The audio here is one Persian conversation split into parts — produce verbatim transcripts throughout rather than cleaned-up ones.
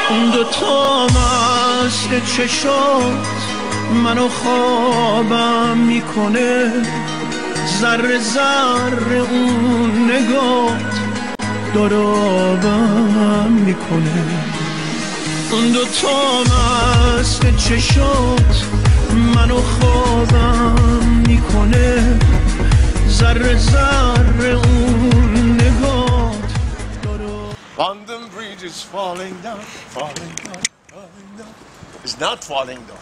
اون دوتا مست چشات منو خوابم میکنه، ذره ذره اون نگات دارابم میکنه. اون دوتا مست چشات منو خوابم میکنه، ذره ذره اون نگات دارابم. London Bridge is falling down, falling down, falling down. It's not falling down.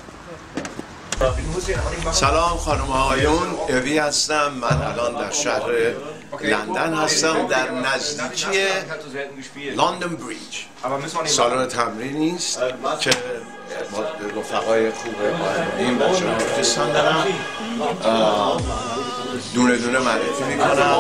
سلام خانم و آقایون، ابی هستم. من الان در شهر لندن هستم، در نزدیکی لندن بریج. سالن تمرینی است که با رفقای خوب این بچه ها دوستان دارم، دونه دونه معرفی میکنم.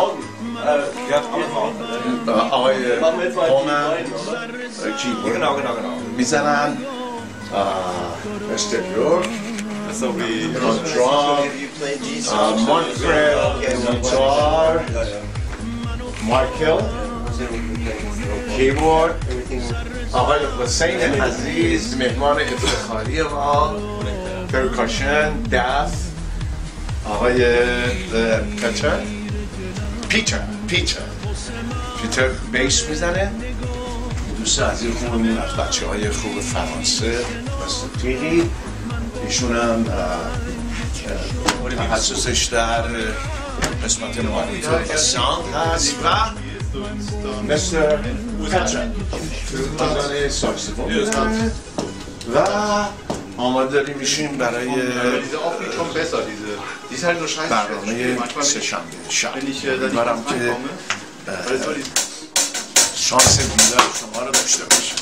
آقای هومن کیبورد میزنن، مستر یورک on drum, uh, Montreal guitar, Michael keyboard, آقای حسین عزیز مهمان افتخاری ما، پرکاشن، دف، آقای پیتر پیتر پیتر پیتر بیس میزنه. دوست عزیز خوبمون از بچه های خوب فرانسه مثل تیغی، ایشون هم تخصصش در قسمت مانیتور و ساوند هست و مستر پیتر فرزانه ساکسیفون میزنه و آماده داریم میشیم برای برنامه سه‌شنبه شب. امیدوارم که شانس دیدار شما رو داشته باشم.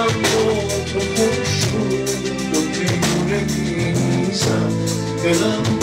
Did